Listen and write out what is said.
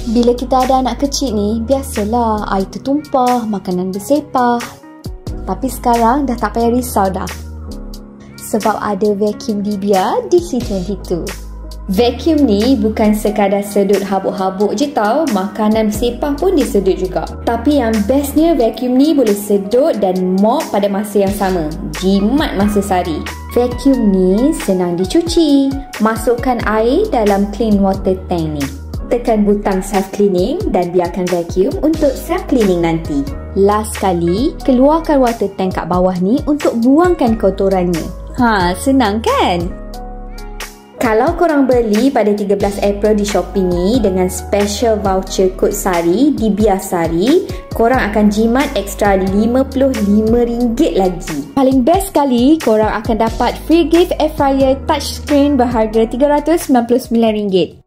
Bila kita ada anak kecil ni, biasalah air tertumpah, makanan bersepah. Tapi sekarang dah tak payah risau dah. Sebab ada vacuum Dibia DC22. Vacuum ni bukan sekadar sedut habuk-habuk je tau, makanan bersepah pun dia sedut juga. Tapi yang bestnya vacuum ni boleh sedut dan mop pada masa yang sama. Jimat masa sehari. Vacuum ni senang dicuci. Masukkan air dalam clean water tank ni. Tekan butang self cleaning dan biarkan vacuum untuk self cleaning nanti. Last sekali, keluarkan water tank kat bawah ni untuk buangkan kotorannya. Senang kan? Kalau korang beli pada 13 April di Shopee ni dengan special voucher kod SARI di Biasari, korang akan jimat ekstra RM55 lagi. Paling best sekali, korang akan dapat free gift air fryer touchscreen berharga RM399.